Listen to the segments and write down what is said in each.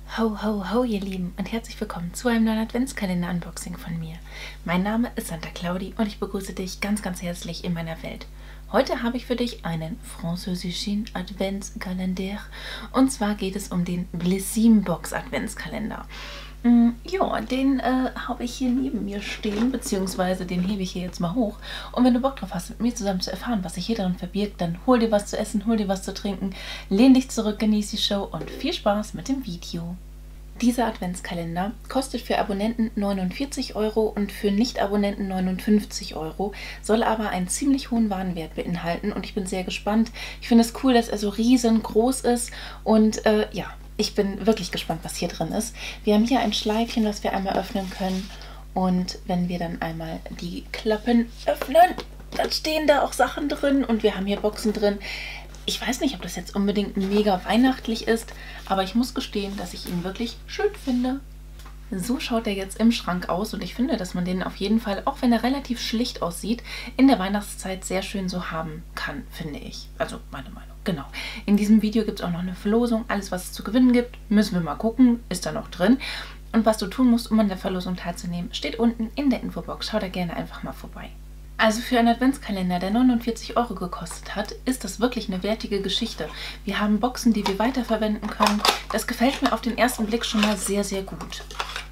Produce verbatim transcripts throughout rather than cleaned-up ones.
Ho, ho, ho, ihr Lieben und herzlich willkommen zu einem neuen Adventskalender-Unboxing von mir. Mein Name ist Santa Claudi und ich begrüße dich ganz, ganz herzlich in meiner Welt. Heute habe ich für dich einen französischen Adventskalender und zwar geht es um den Blissim Box Adventskalender. Ja, den äh, habe ich hier neben mir stehen, beziehungsweise den hebe ich hier jetzt mal hoch. Und wenn du Bock drauf hast, mit mir zusammen zu erfahren, was sich hier darin verbirgt, dann hol dir was zu essen, hol dir was zu trinken, lehn dich zurück, genieß die Show und viel Spaß mit dem Video. Dieser Adventskalender kostet für Abonnenten neunundvierzig Euro und für Nicht-Abonnenten neunundfünfzig Euro, soll aber einen ziemlich hohen Warenwert beinhalten und ich bin sehr gespannt. Ich finde es cool, dass er so riesengroß ist und äh, ja, ich bin wirklich gespannt, was hier drin ist. Wir haben hier ein Schleifchen, das wir einmal öffnen können und wenn wir dann einmal die Klappen öffnen, dann stehen da auch Sachen drin und wir haben hier Boxen drin. Ich weiß nicht, ob das jetzt unbedingt mega weihnachtlich ist, aber ich muss gestehen, dass ich ihn wirklich schön finde. So schaut er jetzt im Schrank aus und ich finde, dass man den auf jeden Fall, auch wenn er relativ schlicht aussieht, in der Weihnachtszeit sehr schön so haben kann, finde ich. Also meine Meinung. Genau. In diesem Video gibt es auch noch eine Verlosung. Alles, was es zu gewinnen gibt, müssen wir mal gucken, ist da noch drin. Und was du tun musst, um an der Verlosung teilzunehmen, steht unten in der Infobox. Schau da gerne einfach mal vorbei. Also für einen Adventskalender, der neunundvierzig Euro gekostet hat, ist das wirklich eine wertige Geschichte. Wir haben Boxen, die wir weiterverwenden können. Das gefällt mir auf den ersten Blick schon mal sehr, sehr gut.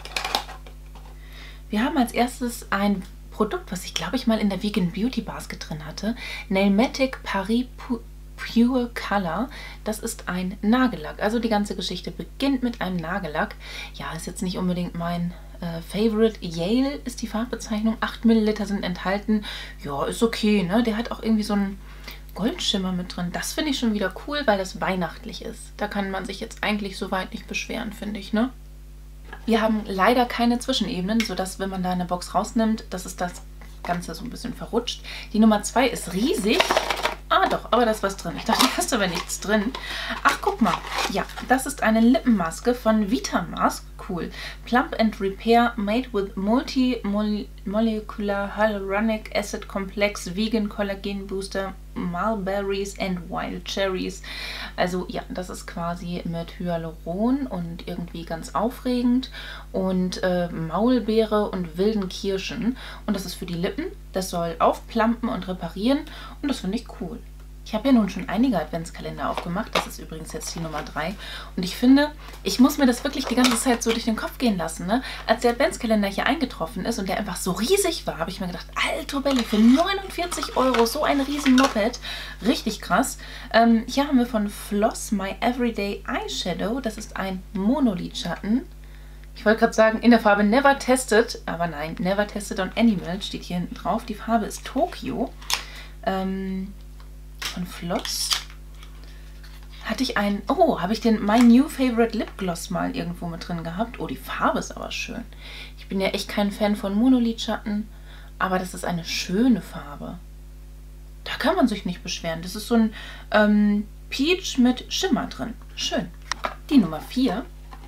Wir haben als erstes ein Produkt, was ich glaube ich mal in der Vegan Beauty Basket drin hatte. Nailmatic Paris Pure Color. Das ist ein Nagellack. Also die ganze Geschichte beginnt mit einem Nagellack. Ja, ist jetzt nicht unbedingt mein äh, Favorite. Yale ist die Farbbezeichnung. acht Milliliter sind enthalten. Ja, ist okay, ne? Der hat auch irgendwie so einen Goldschimmer mit drin. Das finde ich schon wieder cool, weil das weihnachtlich ist. Da kann man sich jetzt eigentlich soweit nicht beschweren, finde ich, ne? Wir haben leider keine Zwischenebenen, sodass, wenn man da eine Box rausnimmt, das ist das Ganze so ein bisschen verrutscht. Die Nummer zwei ist riesig. Ah doch, aber da ist was drin. Ich dachte, da ist aber nichts drin. Ach, guck mal. Ja, das ist eine Lippenmaske von Vitamask. Cool. Plump and Repair made with multi-molecular hyaluronic acid complex vegan collagen booster mulberries and wild cherries. Also ja, das ist quasi mit Hyaluron und irgendwie ganz aufregend und äh, Maulbeere und wilden Kirschen. Und das ist für die Lippen. Das soll aufplumpen und reparieren und das finde ich cool. Ich habe ja nun schon einige Adventskalender aufgemacht. Das ist übrigens jetzt die Nummer drei. Und ich finde, ich muss mir das wirklich die ganze Zeit so durch den Kopf gehen lassen. Ne? Als der Adventskalender hier eingetroffen ist und der einfach so riesig war, habe ich mir gedacht, Alto Belli, für neunundvierzig Euro so ein riesen Moped. Richtig krass. Ähm, hier haben wir von Floss My Everyday Eyeshadow. Das ist ein Monolidschatten. Ich wollte gerade sagen, in der Farbe Never Tested. Aber nein, Never Tested on Animal steht hier hinten drauf. Die Farbe ist Tokyo. Ähm... Von Floss hatte ich einen, oh, habe ich den My New Favorite Lip Gloss mal irgendwo mit drin gehabt. Oh, die Farbe ist aber schön. Ich bin ja echt kein Fan von Monolidschatten, aber das ist eine schöne Farbe. Da kann man sich nicht beschweren. Das ist so ein ähm, Peach mit Schimmer drin. Schön. Die Nummer vier.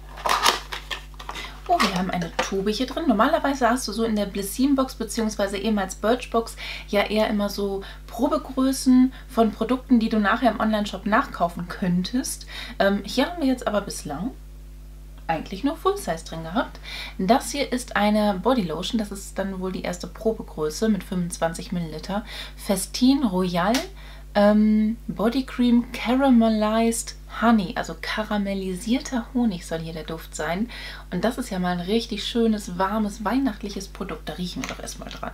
Oh, wir haben eine Tube hier drin. Normalerweise hast du so in der Blissim Box bzw. ehemals Birchbox ja eher immer so Probegrößen von Produkten, die du nachher im Onlineshop nachkaufen könntest. Ähm, hier haben wir jetzt aber bislang eigentlich nur Full Size drin gehabt. Das hier ist eine Body Lotion. Das ist dann wohl die erste Probegröße mit fünfundzwanzig Milliliter. Festin Royal ähm, Body Cream Caramelized Honey, also karamellisierter Honig soll hier der Duft sein. Und das ist ja mal ein richtig schönes, warmes, weihnachtliches Produkt. Da riechen wir doch erstmal dran.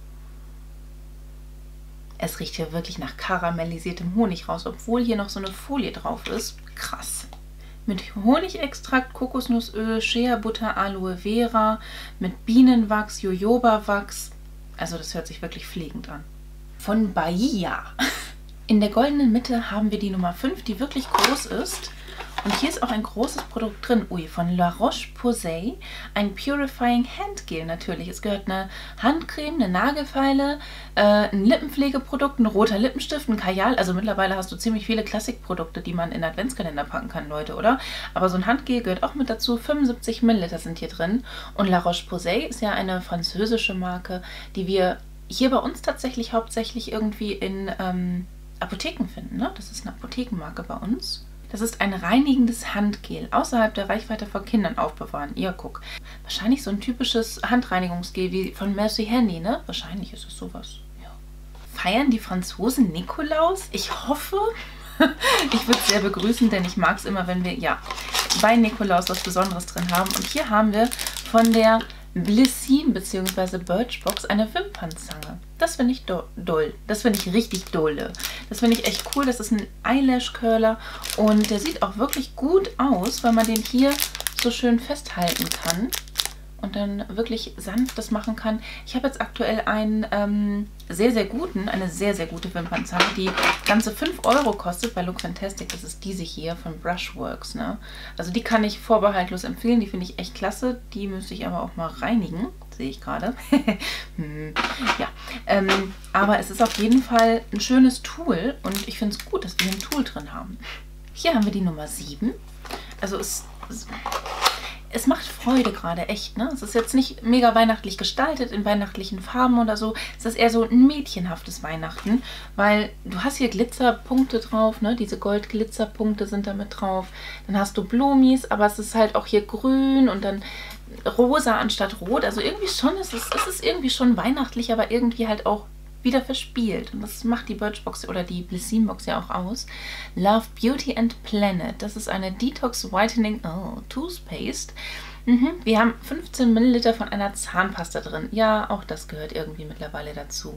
Es riecht hier wirklich nach karamellisiertem Honig raus, obwohl hier noch so eine Folie drauf ist. Krass. Mit Honigextrakt, Kokosnussöl, Shea-Butter, Aloe Vera, mit Bienenwachs, Jojoba-Wachs. Also das hört sich wirklich pflegend an. Von Bahia. In der goldenen Mitte haben wir die Nummer fünf, die wirklich groß ist. Und hier ist auch ein großes Produkt drin. Ui, von La Roche-Posay. Ein Purifying Hand Gel natürlich. Es gehört eine Handcreme, eine Nagelfeile, äh, ein Lippenpflegeprodukt, ein roter Lippenstift, ein Kajal. Also mittlerweile hast du ziemlich viele Klassikprodukte, die man in Adventskalender packen kann, Leute, oder? Aber so ein Handgel gehört auch mit dazu. fünfundsiebzig Milliliter sind hier drin. Und La Roche-Posay ist ja eine französische Marke, die wir hier bei uns tatsächlich hauptsächlich irgendwie in ähm, Apotheken finden. Ne? Das ist eine Apothekenmarke bei uns. Das ist ein reinigendes Handgel, außerhalb der Reichweite von Kindern aufbewahren. Ja, guck. Wahrscheinlich so ein typisches Handreinigungsgel wie von Merci Handy, ne? Wahrscheinlich ist es sowas. Ja. Feiern die Franzosen Nikolaus? Ich hoffe. Ich würde es sehr begrüßen, denn ich mag es immer, wenn wir, ja, bei Nikolaus was Besonderes drin haben. Und hier haben wir von der Blissim bzw. Birchbox eine Wimpernzange. Das finde ich do doll. Das finde ich richtig dolle. Das finde ich echt cool. Das ist ein Eyelash Curler und der sieht auch wirklich gut aus, weil man den hier so schön festhalten kann und dann wirklich sanft das machen kann. Ich habe jetzt aktuell einen ähm, sehr, sehr guten, eine sehr, sehr gute Wimpernzange, die ganze fünf Euro kostet bei Look Fantastic. Das ist diese hier von Brushworks, ne? Also die kann ich vorbehaltlos empfehlen. Die finde ich echt klasse. Die müsste ich aber auch mal reinigen. Sehe ich gerade. hm, ja, ähm, aber es ist auf jeden Fall ein schönes Tool und ich finde es gut, dass wir ein Tool drin haben. Hier haben wir die Nummer sieben. Also es... es Es macht Freude gerade, echt, ne? Es ist jetzt nicht mega weihnachtlich gestaltet in weihnachtlichen Farben oder so. Es ist eher so ein mädchenhaftes Weihnachten, weil du hast hier Glitzerpunkte drauf, ne? Diese Goldglitzerpunkte sind da mit drauf. Dann hast du Blumis, aber es ist halt auch hier grün und dann rosa anstatt rot. Also irgendwie schon, es ist, es ist irgendwie schon weihnachtlich, aber irgendwie halt auch wieder verspielt. Und das macht die Birchbox oder die Blissim Box ja auch aus. Love, Beauty and Planet. Das ist eine Detox Whitening oh, Toothpaste. Mhm. Wir haben fünfzehn Milliliter von einer Zahnpasta drin. Ja, auch das gehört irgendwie mittlerweile dazu.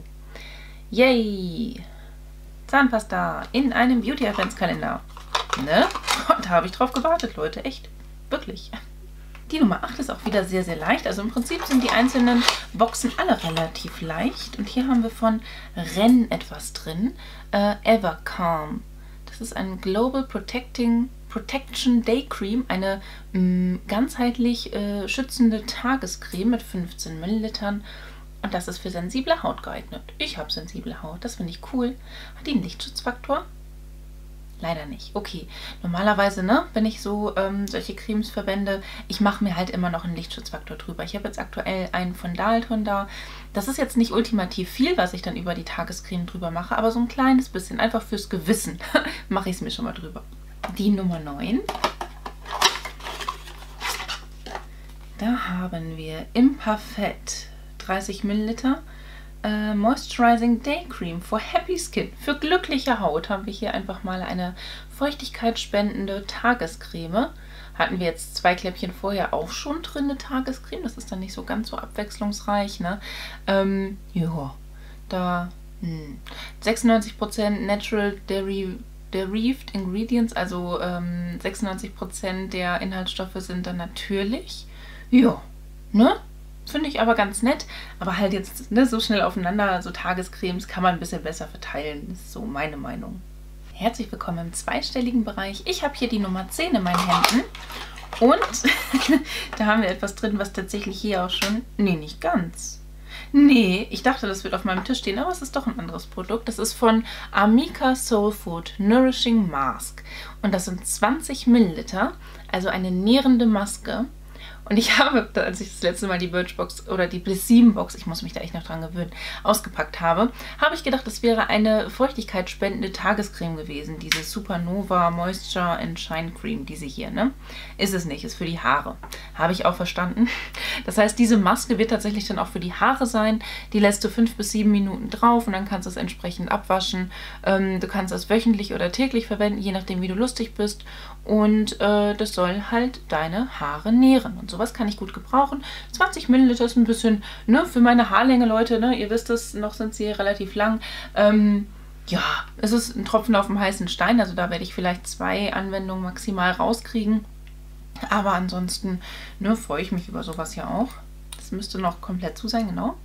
Yay! Zahnpasta in einem Beauty Adventskalender. Ne? Und da habe ich drauf gewartet, Leute. Echt. Wirklich. Die Nummer acht ist auch wieder sehr, sehr leicht. Also im Prinzip sind die einzelnen Boxen alle relativ leicht. Und hier haben wir von Ren etwas drin. Äh, Evercalm. Das ist ein Global Protecting, Protection Day Cream. Eine mh, ganzheitlich äh, schützende Tagescreme mit fünfzehn Millilitern. Und das ist für sensible Haut geeignet. Ich habe sensible Haut. Das finde ich cool. Hat die einen Lichtschutzfaktor? Leider nicht. Okay, normalerweise, ne, wenn ich so ähm, solche Cremes verwende, ich mache mir halt immer noch einen Lichtschutzfaktor drüber. Ich habe jetzt aktuell einen von Dalton da. Das ist jetzt nicht ultimativ viel, was ich dann über die Tagescreme drüber mache, aber so ein kleines bisschen, einfach fürs Gewissen mache ich es mir schon mal drüber. Die Nummer neun. Da haben wir Imperfect dreißig Milliliter. Uh, Moisturizing Day Cream for Happy Skin. Für glückliche Haut haben wir hier einfach mal eine feuchtigkeitsspendende Tagescreme. Hatten wir jetzt zwei Kläppchen vorher auch schon drin, eine Tagescreme. Das ist dann nicht so ganz so abwechslungsreich, ne? Ähm, ja, da hm. sechsundneunzig Prozent Natural Deri Derived Ingredients, also ähm, sechsundneunzig Prozent der Inhaltsstoffe sind dann natürlich. Ja, ne? Finde ich aber ganz nett, aber halt jetzt ne, so schnell aufeinander, so Tagescremes kann man ein bisschen besser verteilen, ist so meine Meinung. Herzlich willkommen im zweistelligen Bereich. Ich habe hier die Nummer zehn in meinen Händen und da haben wir etwas drin, was tatsächlich hier auch schon, nee, nicht ganz. Nee, ich dachte, das wird auf meinem Tisch stehen, aber es ist doch ein anderes Produkt. Das ist von Amika Soul Food Nourishing Mask und das sind zwanzig Milliliter, also eine nährende Maske. Und ich habe, als ich das letzte Mal die Birchbox oder die Blissim Box, ich muss mich da echt noch dran gewöhnen, ausgepackt habe, habe ich gedacht, das wäre eine feuchtigkeitsspendende Tagescreme gewesen. Diese Supernova Moisture and Shine Cream, diese hier, ne? Ist es nicht, ist für die Haare. Habe ich auch verstanden. Das heißt, diese Maske wird tatsächlich dann auch für die Haare sein. Die lässt du fünf bis sieben Minuten drauf und dann kannst du es entsprechend abwaschen. Ähm, du kannst das wöchentlich oder täglich verwenden, je nachdem, wie du lustig bist. Und äh, das soll halt deine Haare nähren. Und sowas kann ich gut gebrauchen. zwanzig Milliliter ist ein bisschen, ne, für meine Haarlänge, Leute, ne, ihr wisst es, noch sind sie relativ lang. Ähm, ja, es ist ein Tropfen auf dem heißen Stein, also da werde ich vielleicht zwei Anwendungen maximal rauskriegen. Aber ansonsten, ne, freue ich mich über sowas ja auch. Das müsste noch komplett zu sein, genau.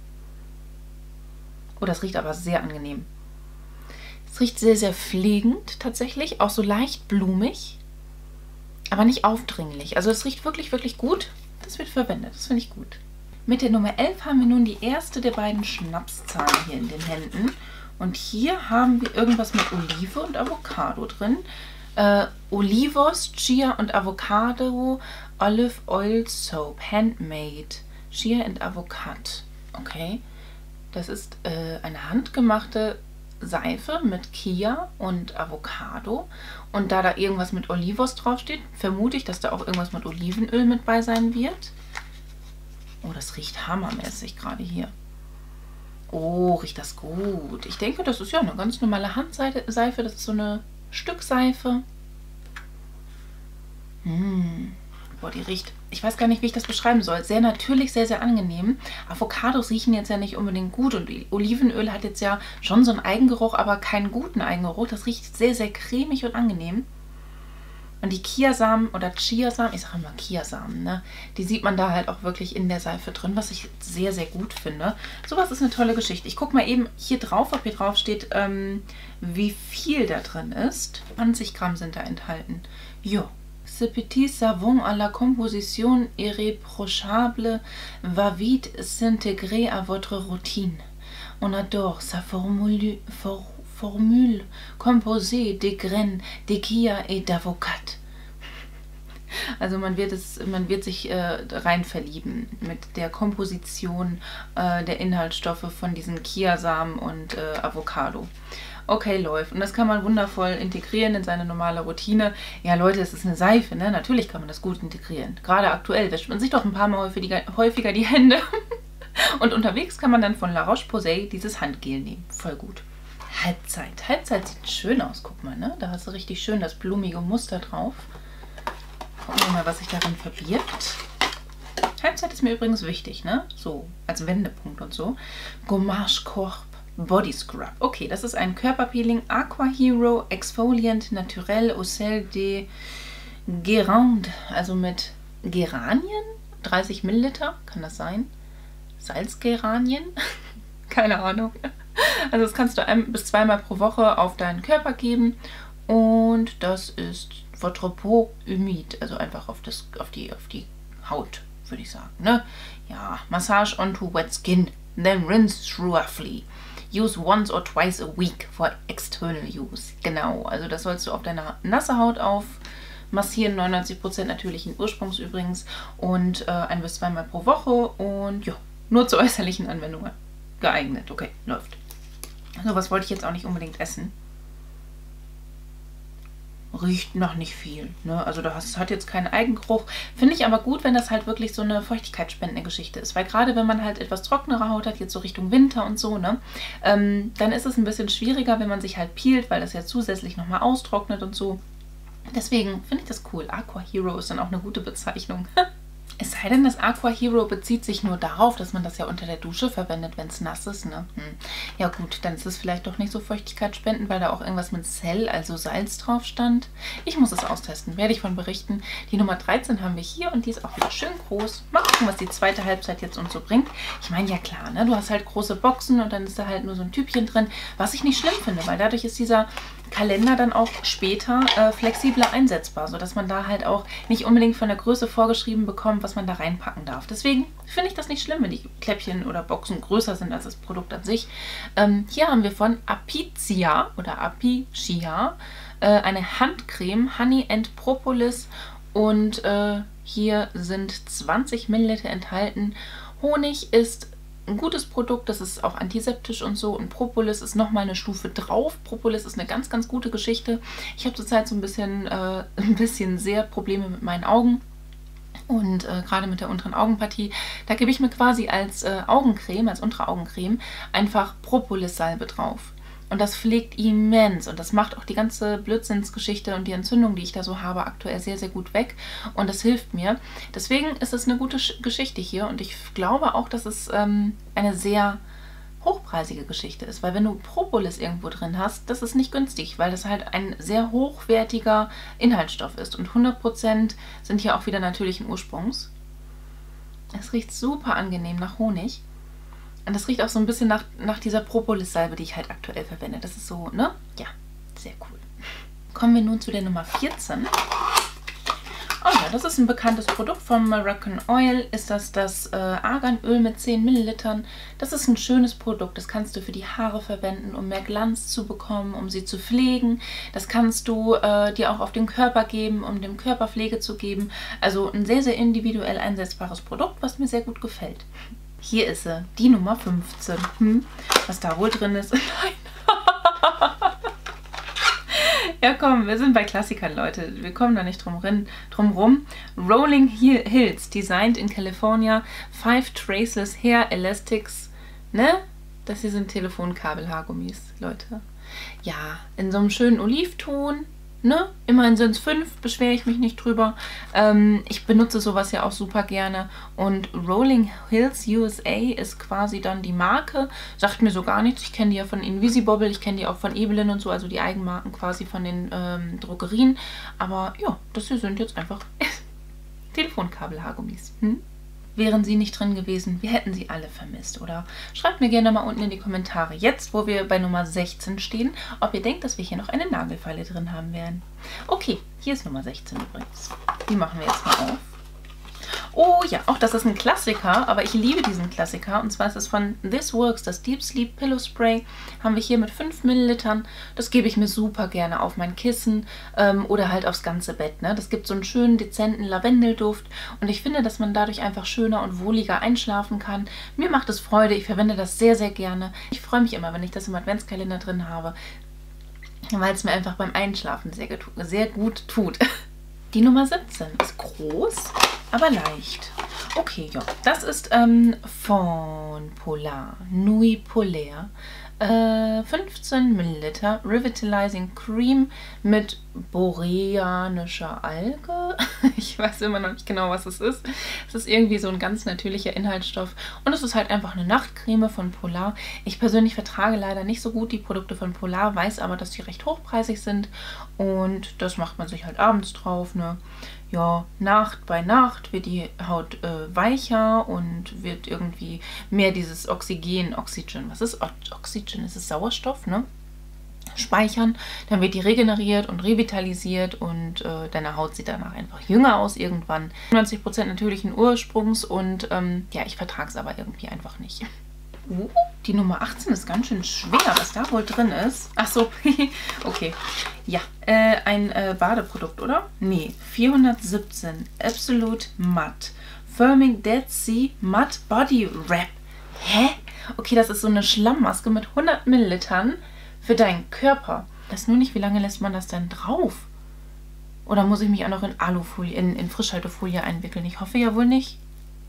Oh, das riecht aber sehr angenehm. Es riecht sehr, sehr pflegend tatsächlich, auch so leicht blumig. Aber nicht aufdringlich. Also es riecht wirklich, wirklich gut. Das wird verwendet. Das finde ich gut. Mit der Nummer elf haben wir nun die erste der beiden Schnapszahlen hier in den Händen. Und hier haben wir irgendwas mit Olive und Avocado drin. Äh, Olivos, Chia und Avocado Olive Oil Soap. Handmade. Chia and Avocado. Okay. Das ist äh, eine handgemachte Seife mit Kia und Avocado. Und da da irgendwas mit Olivos draufsteht, vermute ich, dass da auch irgendwas mit Olivenöl mit bei sein wird. Oh, das riecht hammermäßig gerade hier. Oh, riecht das gut. Ich denke, das ist ja eine ganz normale Handseife. Das ist so eine Stückseife. Mmh. Boah, die riecht, ich weiß gar nicht, wie ich das beschreiben soll. Sehr natürlich, sehr, sehr angenehm. Avocados riechen jetzt ja nicht unbedingt gut und Olivenöl hat jetzt ja schon so einen Eigengeruch, aber keinen guten Eigengeruch. Das riecht sehr, sehr cremig und angenehm. Und die Chiasamen oder Chiasamen, ich sage immer Chiasamen, ne? Die sieht man da halt auch wirklich in der Seife drin, was ich sehr, sehr gut finde. Sowas ist eine tolle Geschichte. Ich gucke mal eben hier drauf, ob hier drauf steht, ähm, wie viel da drin ist. zwanzig Gramm sind da enthalten. Jo. Ce petit savon à la composition irréprochable va vite s'intégrer à votre routine. On adore sa formule, for, formule composée de graines de chia et d'avocat. Also man wird es, man wird sich äh, rein verlieben mit der Komposition äh, der Inhaltsstoffe von diesen Chiasamen und äh, Avocado. Okay, läuft. Und das kann man wundervoll integrieren in seine normale Routine. Ja, Leute, es ist eine Seife, ne? Natürlich kann man das gut integrieren. Gerade aktuell wäscht man sich doch ein paar Mal häufiger, häufiger die Hände. Und unterwegs kann man dann von La Roche-Posay dieses Handgel nehmen. Voll gut. Halbzeit. Halbzeit sieht schön aus, guck mal, ne? Da hast du richtig schön das blumige Muster drauf. Gucken wir mal, was sich darin verbirgt. Halbzeit ist mir übrigens wichtig, ne? So, als Wendepunkt und so. Gommage Corp Body Scrub. Okay, das ist ein Körperpeeling Aqua Hero Exfoliant Naturel au Sel de Guérande. Also mit Geranien. dreißig Milliliter, kann das sein? Salzgeranien? Keine Ahnung. Also das kannst du ein bis zweimal pro Woche auf deinen Körper geben. Und das ist votre peau humide. Also einfach auf, das, auf, die, auf die Haut, würde ich sagen. Ne? Ja, Massage onto wet skin. Then rinse roughly. Use once or twice a week for external use. Genau, also das sollst du auf deiner nasse Haut aufmassieren. neunundneunzig Prozent natürlichen Ursprungs übrigens. Und äh, ein bis zweimal pro Woche. Und ja, nur zur äußerlichen Anwendung geeignet. Okay, läuft. So, was wollte ich jetzt auch nicht unbedingt essen. Riecht noch nicht viel, ne? Also das hat jetzt keinen Eigengeruch. Finde ich aber gut, wenn das halt wirklich so eine feuchtigkeitsspendende Geschichte ist. Weil gerade wenn man halt etwas trockenere Haut hat, jetzt so Richtung Winter und so, ne? Ähm, dann ist es ein bisschen schwieriger, wenn man sich halt peelt, weil das ja zusätzlich nochmal austrocknet und so. Deswegen finde ich das cool. Aqua Hero ist dann auch eine gute Bezeichnung. Es sei denn, das Aqua Hero bezieht sich nur darauf, dass man das ja unter der Dusche verwendet, wenn es nass ist, ne? Hm. Ja gut, dann ist es vielleicht doch nicht so feuchtigkeitsspendend, weil da auch irgendwas mit Sel, also Salz drauf stand. Ich muss es austesten, werde ich von berichten. Die Nummer dreizehn haben wir hier und die ist auch wieder schön groß. Mal gucken, was die zweite Halbzeit jetzt uns so bringt. Ich meine, ja klar, ne? Du hast halt große Boxen und dann ist da halt nur so ein Typchen drin, was ich nicht schlimm finde, weil dadurch ist dieser Kalender dann auch später äh, flexibler einsetzbar, sodass man da halt auch nicht unbedingt von der Größe vorgeschrieben bekommt, was man da reinpacken darf. Deswegen finde ich das nicht schlimm, wenn die Kläppchen oder Boxen größer sind als das Produkt an sich. Ähm, hier haben wir von Apicea oder Apicea äh, eine Handcreme Honey and Propolis und äh, hier sind zwanzig Milliliter enthalten. Honig ist ein gutes Produkt, das ist auch antiseptisch und so, und Propolis ist nochmal eine Stufe drauf. Propolis ist eine ganz, ganz gute Geschichte. Ich habe zurzeit so ein bisschen, äh, ein bisschen sehr Probleme mit meinen Augen und äh, gerade mit der unteren Augenpartie. Da gebe ich mir quasi als äh, Augencreme, als untere Augencreme einfach Propolis-Salbe drauf. Und das pflegt immens und das macht auch die ganze Blödsinnsgeschichte und die Entzündung, die ich da so habe, aktuell sehr, sehr gut weg. Und das hilft mir. Deswegen ist es eine gute Geschichte hier und ich glaube auch, dass es ähm, eine sehr hochpreisige Geschichte ist. Weil wenn du Propolis irgendwo drin hast, das ist nicht günstig, weil das halt ein sehr hochwertiger Inhaltsstoff ist. Und hundert Prozent sind hier auch wieder natürlichen Ursprungs. Es riecht super angenehm nach Honig. Und das riecht auch so ein bisschen nach, nach dieser Propolis-Salbe, die ich halt aktuell verwende. Das ist so, ne? Ja, sehr cool. Kommen wir nun zu der Nummer vierzehn. Oh ja, das ist ein bekanntes Produkt von Moroccan Oil. Ist das das äh, Arganöl mit zehn Millilitern. Das ist ein schönes Produkt. Das kannst du für die Haare verwenden, um mehr Glanz zu bekommen, um sie zu pflegen. Das kannst du äh, dir auch auf den Körper geben, um dem Körper Pflege zu geben. Also ein sehr, sehr individuell einsetzbares Produkt, was mir sehr gut gefällt. Hier ist sie, die Nummer fünfzehn. Hm, was da wohl drin ist? Nein. Ja, komm, wir sind bei Klassikern, Leute. Wir kommen da nicht drum, rin, drum rum. Rolling Hills, designed in California. Five Traceless Hair Elastics. Ne? Das hier sind Telefonkabel-Haargummis, Leute. Ja, in so einem schönen Olivton. Ne? Immerhin sind es fünf, beschwere ich mich nicht drüber. Ähm, ich benutze sowas ja auch super gerne. Und Rolling Hills U S A ist quasi dann die Marke. Sagt mir so gar nichts. Ich kenne die ja von Invisibobble, ich kenne die auch von Evelyn und so, also die Eigenmarken quasi von den ähm, Drogerien. Aber ja, das hier sind jetzt einfach Telefonkabel-Haargummis. Hm? Wären sie nicht drin gewesen, wir hätten sie alle vermisst, oder? Schreibt mir gerne mal unten in die Kommentare, jetzt wo wir bei Nummer sechzehn stehen, ob ihr denkt, dass wir hier noch eine Nagelfeile drin haben werden. Okay, hier ist Nummer sechzehn übrigens. Die machen wir jetzt mal auf. Oh ja, auch das ist ein Klassiker, aber ich liebe diesen Klassiker. Und zwar ist es von This Works, das Deep Sleep Pillow Spray. Haben wir hier mit fünf Millilitern. Das gebe ich mir super gerne auf mein Kissen ähm, oder halt aufs ganze Bett. Ne? Das gibt so einen schönen, dezenten Lavendelduft. Und ich finde, dass man dadurch einfach schöner und wohliger einschlafen kann. Mir macht es Freude. Ich verwende das sehr, sehr gerne. Ich freue mich immer, wenn ich das im Adventskalender drin habe, weil es mir einfach beim Einschlafen sehr, sehr gut tut. Die Nummer siebzehn ist groß, aber leicht. Okay, ja. Das ist ähm, von Polar, Nuit Polaire. Äh, fünfzehn Milliliter Revitalizing Cream mit boreanischer Alge. Ich weiß immer noch nicht genau, was es ist. Es ist irgendwie so ein ganz natürlicher Inhaltsstoff. Und es ist halt einfach eine Nachtcreme von Polar. Ich persönlich vertrage leider nicht so gut die Produkte von Polar, weiß aber, dass die recht hochpreisig sind. Und das macht man sich halt abends drauf, ne? Ja, Nacht bei Nacht wird die Haut äh, weicher und wird irgendwie mehr dieses Oxygen, Oxygen, was ist Oxygen? Ist es Sauerstoff, ne? Speichern, dann wird die regeneriert und revitalisiert und äh, deine Haut sieht danach einfach jünger aus irgendwann. neunzig Prozent natürlichen Ursprungs und ähm, ja, ich vertrage es aber irgendwie einfach nicht. Uh, die Nummer achtzehn ist ganz schön schwer, was da wohl drin ist. Ach so, okay. Ja, äh, ein äh, Badeprodukt, oder? Nee, vierhundertsiebzehn Absolute Matte Firming Dead Sea Matte Body Wrap. Hä? Okay, das ist so eine Schlammmaske mit hundert Millilitern für deinen Körper. Das nur nicht, wie lange lässt man das denn drauf? Oder muss ich mich auch noch in Alufolie, in, in Frischhaltefolie einwickeln? Ich hoffe ja wohl nicht.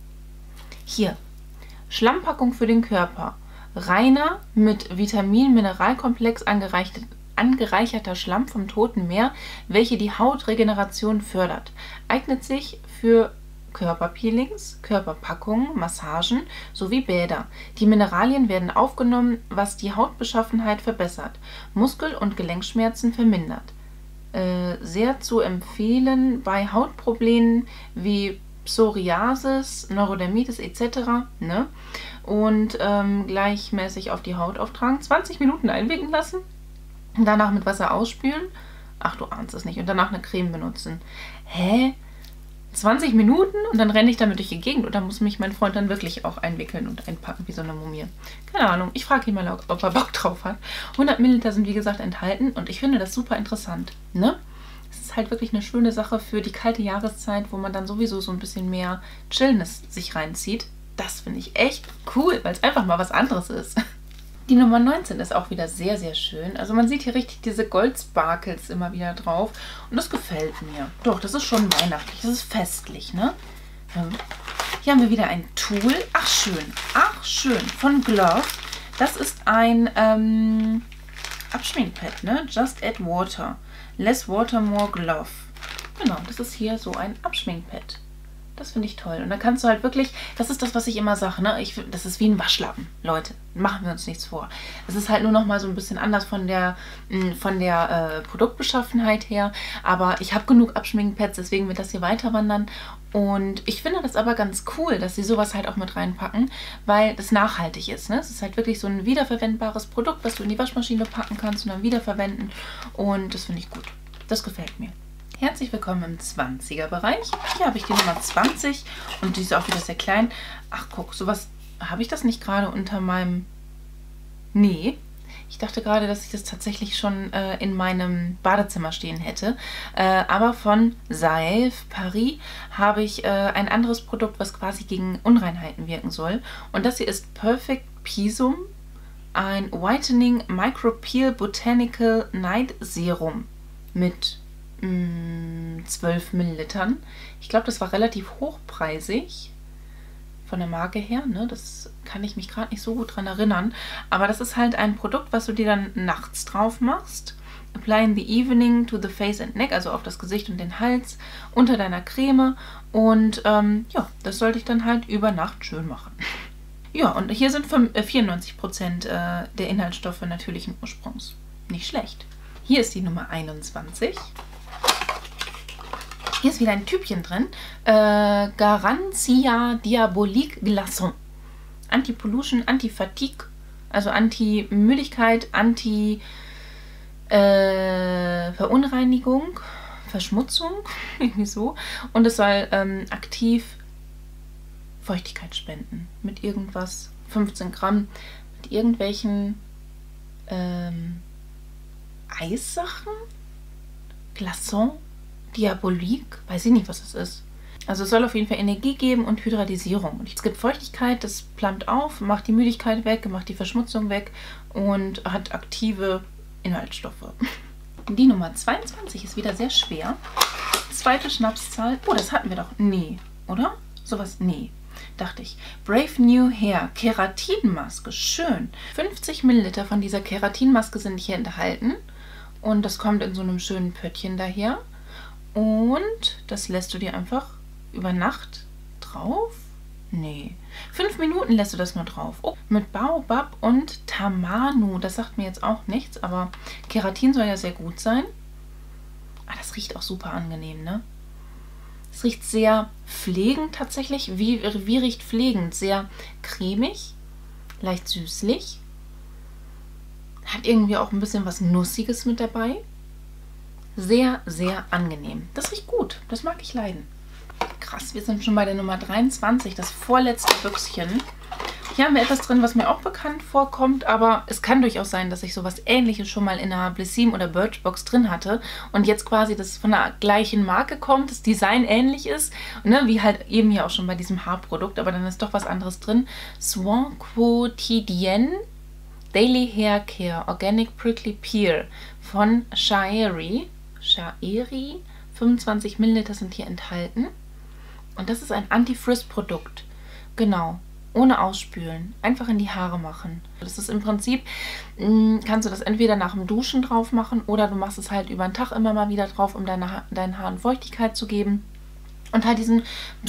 Hier. Schlammpackung für den Körper. Reiner, mit Vitamin-Mineralkomplex angereichert, angereicherter Schlamm vom Toten Meer, welche die Hautregeneration fördert. Eignet sich für Körperpeelings, Körperpackungen, Massagen sowie Bäder. Die Mineralien werden aufgenommen, was die Hautbeschaffenheit verbessert, Muskel- und Gelenkschmerzen vermindert. Äh, sehr zu empfehlen bei Hautproblemen wie Psoriasis, Neurodermitis et cetera. Ne? Und ähm, gleichmäßig auf die Haut auftragen. zwanzig Minuten einwirken lassen. Danach mit Wasser ausspülen. Ach, du ahnst es nicht. Und danach eine Creme benutzen. Hä? zwanzig Minuten? Und dann renne ich damit durch die Gegend. Oder muss mich mein Freund dann wirklich auch einwickeln und einpacken wie so eine Mumie? Keine Ahnung. Ich frage ihn mal, ob er Bock drauf hat. hundert Milliliter sind wie gesagt enthalten. Und ich finde das super interessant. Ne? Es ist halt wirklich eine schöne Sache für die kalte Jahreszeit, wo man dann sowieso so ein bisschen mehr Chillness sich reinzieht. Das finde ich echt cool, weil es einfach mal was anderes ist. Die Nummer neunzehn ist auch wieder sehr, sehr schön. Also man sieht hier richtig diese Goldsparkles immer wieder drauf. Und das gefällt mir. Doch, das ist schon weihnachtlich. Das ist festlich, ne? Hier haben wir wieder ein Tool. Ach, schön. Ach, schön. Von Glove. Das ist ein ähm, Abschminkpad, ne? Just add water. Less water, more glove. Genau, das ist hier so ein Abschminkpad. Das finde ich toll. Und dann kannst du halt wirklich, das ist das, was ich immer sage, ne? Ich, das ist wie ein Waschlappen, Leute. Machen wir uns nichts vor. Es ist halt nur noch mal so ein bisschen anders von der, von der äh, Produktbeschaffenheit her. Aber ich habe genug Abschminkpads, deswegen wird das hier weiter wandern. Und ich finde das aber ganz cool, dass sie sowas halt auch mit reinpacken, weil das nachhaltig ist. Ne? Es ist halt wirklich so ein wiederverwendbares Produkt, was du in die Waschmaschine packen kannst und dann wiederverwenden. Und das finde ich gut. Das gefällt mir. Herzlich willkommen im zwanziger-Bereich. Hier habe ich die Nummer zwanzig und die ist auch wieder sehr klein. Ach, guck, sowas, habe ich das nicht gerade unter meinem... Nee, ich dachte gerade, dass ich das tatsächlich schon äh, in meinem Badezimmer stehen hätte. Äh, aber von Saelf Paris habe ich äh, ein anderes Produkt, was quasi gegen Unreinheiten wirken soll. Und das hier ist Perfect Pisum ein Whitening Micro Peel Botanical Night Serum mit mh, zwölf Millilitern. Ich glaube, das war relativ hochpreisig von der Marke her, ne? Das kann ich mich gerade nicht so gut dran erinnern. Aber das ist halt ein Produkt, was du dir dann nachts drauf machst. Apply in the evening to the face and neck, also auf das Gesicht und den Hals, unter deiner Creme. Und ähm, ja, das sollte ich dann halt über Nacht schön machen. Ja, und hier sind vierundneunzig Prozent äh, der Inhaltsstoffe natürlichen Ursprungs. Nicht schlecht. Hier ist die Nummer einundzwanzig. Hier ist wieder ein Typchen drin. Äh, Garancia Diabolique Glaçon. Anti-Pollution, Anti-Fatigue, also Anti-Müdigkeit, Anti- Äh, Verunreinigung, Verschmutzung, irgendwie so. Und es soll ähm, aktiv Feuchtigkeit spenden. Mit irgendwas, fünfzehn Gramm, mit irgendwelchen ähm, Eissachen, Glaçon, Diabolique, weiß ich nicht, was es ist. Also es soll auf jeden Fall Energie geben und Hydratisierung. Und es gibt Feuchtigkeit, das plumpt auf, macht die Müdigkeit weg, macht die Verschmutzung weg und hat aktive Inhaltsstoffe. Die Nummer zweiundzwanzig ist wieder sehr schwer. Zweite Schnapszahl. Oh, das hatten wir doch. Nee, oder? Sowas? Nee, dachte ich. Brave New Hair Keratinmaske. Schön. fünfzig Milliliter von dieser Keratinmaske sind hier enthalten. Und das kommt in so einem schönen Pöttchen daher. Und das lässt du dir einfach über Nacht drauf. Nee. Fünf Minuten lässt du das nur drauf. Oh, mit Baobab und Tamanu. Das sagt mir jetzt auch nichts, aber Keratin soll ja sehr gut sein. Ah, das riecht auch super angenehm, ne? Es riecht sehr pflegend tatsächlich. Wie, wie riecht pflegend? Sehr cremig, leicht süßlich. Hat irgendwie auch ein bisschen was Nussiges mit dabei. Sehr, sehr angenehm. Das riecht gut. Das mag ich leiden. Krass, wir sind schon bei der Nummer dreiundzwanzig, das vorletzte Büchschen. Hier haben wir etwas drin, was mir auch bekannt vorkommt, aber es kann durchaus sein, dass ich sowas Ähnliches schon mal in einer Blissim oder Birchbox drin hatte und jetzt quasi das von der gleichen Marke kommt, das Design ähnlich ist, ne, wie halt eben hier auch schon bei diesem Haarprodukt, aber dann ist doch was anderes drin. Soin Quotidien Daily Hair Care Organic Prickly Pear von Shaeri. Shaeri, fünfundzwanzig Milliliter sind hier enthalten. Und das ist ein Anti-Frizz-Produkt. Genau. Ohne ausspülen. Einfach in die Haare machen. Das ist im Prinzip, mh, kannst du das entweder nach dem Duschen drauf machen oder du machst es halt über den Tag immer mal wieder drauf, um deine ha deinen Haaren Feuchtigkeit zu geben. Und halt diesen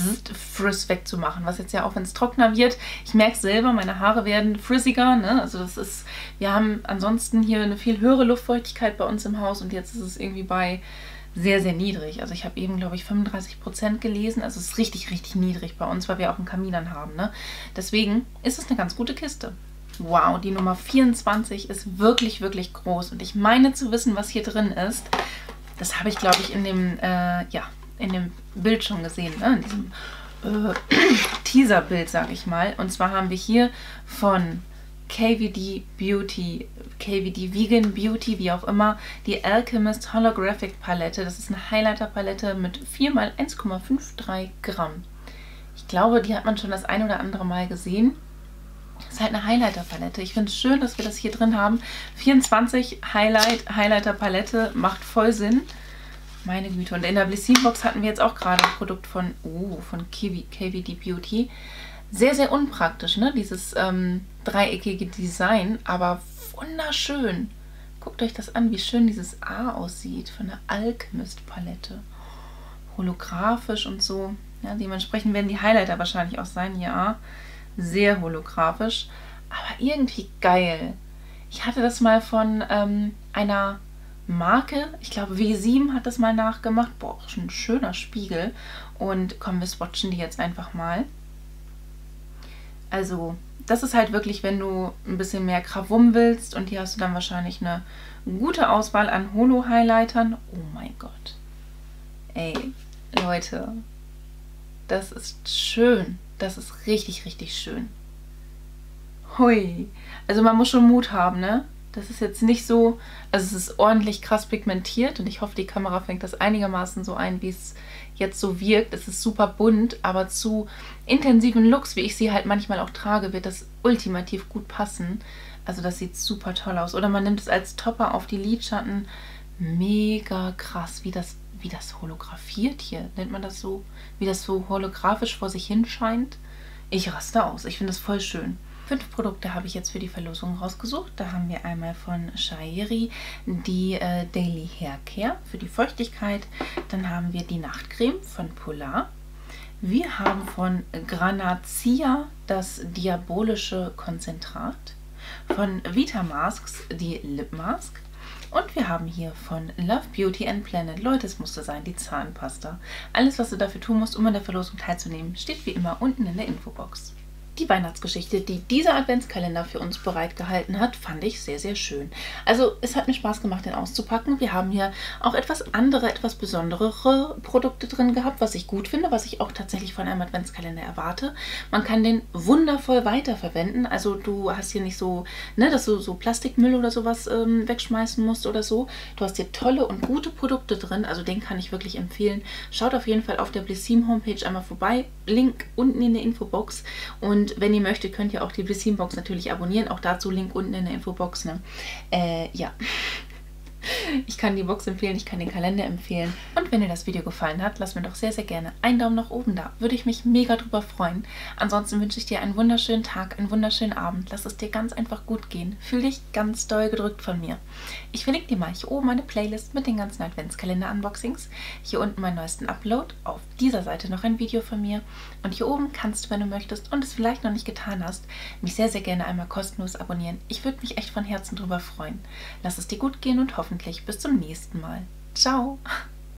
Frizz wegzumachen, was jetzt ja auch, wenn es trockener wird, ich merke es selber, meine Haare werden frizziger, ne? Also das ist, wir haben ansonsten hier eine viel höhere Luftfeuchtigkeit bei uns im Haus und jetzt ist es irgendwie bei sehr, sehr niedrig. Also ich habe eben, glaube ich, fünfunddreißig Prozent gelesen. Also es ist richtig, richtig niedrig bei uns, weil wir auch einen Kamin an haben, ne? Deswegen ist es eine ganz gute Kiste. Wow, die Nummer vierundzwanzig ist wirklich, wirklich groß. Und ich meine zu wissen, was hier drin ist. Das habe ich, glaube ich, in dem, äh, ja, in dem Bild schon gesehen, ne? In diesem äh, Teaser-Bild, sage ich mal. Und zwar haben wir hier von K V D Beauty, K V D Vegan Beauty, wie auch immer, die Alchemist Holographic Palette. Das ist eine Highlighter-Palette mit vier mal eins Komma fünfunddreißig Gramm. Ich glaube, die hat man schon das ein oder andere Mal gesehen. Das ist halt eine Highlighter-Palette. Ich finde es schön, dass wir das hier drin haben. vierundzwanzig Highlight, Highlighter-Palette macht voll Sinn. Meine Güte. Und in der Blissim-Box hatten wir jetzt auch gerade ein Produkt von, oh, von K V D Beauty. Sehr, sehr unpraktisch, ne? Dieses ähm, dreieckige Design, aber wunderschön. Guckt euch das an, wie schön dieses A aussieht von der Alchemist-Palette. Holographisch und so. Ja, dementsprechend werden die Highlighter wahrscheinlich auch sein. Ja, sehr holographisch, aber irgendwie geil. Ich hatte das mal von ähm, einer Marke, ich glaube W sieben hat das mal nachgemacht. Boah, schon ein schöner Spiegel. Und komm, wir swatchen die jetzt einfach mal. Also, das ist halt wirklich, wenn du ein bisschen mehr Krawum willst. Und hier hast du dann wahrscheinlich eine gute Auswahl an Holo-Highlightern. Oh mein Gott. Ey, Leute. Das ist schön. Das ist richtig, richtig schön. Hui. Also man muss schon Mut haben, ne? Das ist jetzt nicht so, also es ist ordentlich krass pigmentiert und ich hoffe, die Kamera fängt das einigermaßen so ein, wie es jetzt so wirkt. Es ist super bunt, aber zu intensiven Looks, wie ich sie halt manchmal auch trage, wird das ultimativ gut passen. Also das sieht super toll aus. Oder man nimmt es als Topper auf die Lidschatten. Mega krass, wie das, wie das holographiert hier. Nennt man das so? Wie das so holographisch vor sich hin scheint. Ich raste aus. Ich finde das voll schön. Fünf Produkte habe ich jetzt für die Verlosung rausgesucht. Da haben wir einmal von Shaeri die äh, Daily Hair Care für die Feuchtigkeit. Dann haben wir die Nachtcreme von Polar. Wir haben von Granazia das diabolische Konzentrat. Von Vita Masks die Lip Mask. Und wir haben hier von Love Beauty and Planet, Leute, es musste sein, die Zahnpasta. Alles, was du dafür tun musst, um an der Verlosung teilzunehmen, steht wie immer unten in der Infobox. Die Weihnachtsgeschichte, die dieser Adventskalender für uns bereitgehalten hat, fand ich sehr, sehr schön. Also es hat mir Spaß gemacht, den auszupacken. Wir haben hier auch etwas andere, etwas besonderere Produkte drin gehabt, was ich gut finde, was ich auch tatsächlich von einem Adventskalender erwarte. Man kann den wundervoll weiterverwenden. Also du hast hier nicht so, ne, dass du so Plastikmüll oder sowas ähm, wegschmeißen musst oder so. Du hast hier tolle und gute Produkte drin. Also den kann ich wirklich empfehlen. Schaut auf jeden Fall auf der Blissim Homepage einmal vorbei. Link unten in der Infobox. Und Und wenn ihr möchtet, könnt ihr auch die Blissim-Box natürlich abonnieren. Auch dazu Link unten in der Infobox. Ne? Äh, ja. Ich kann die Box empfehlen, ich kann den Kalender empfehlen. Und wenn dir das Video gefallen hat, lass mir doch sehr, sehr gerne einen Daumen nach oben da. Würde ich mich mega drüber freuen. Ansonsten wünsche ich dir einen wunderschönen Tag, einen wunderschönen Abend. Lass es dir ganz einfach gut gehen. Fühl dich ganz doll gedrückt von mir. Ich verlinke dir mal hier oben eine Playlist mit den ganzen Adventskalender-Unboxings. Hier unten meinen neuesten Upload. Auf dieser Seite noch ein Video von mir. Und hier oben kannst du, wenn du möchtest und es vielleicht noch nicht getan hast, mich sehr, sehr gerne einmal kostenlos abonnieren. Ich würde mich echt von Herzen drüber freuen. Lass es dir gut gehen und hoffentlich bis zum nächsten Mal. Ciao!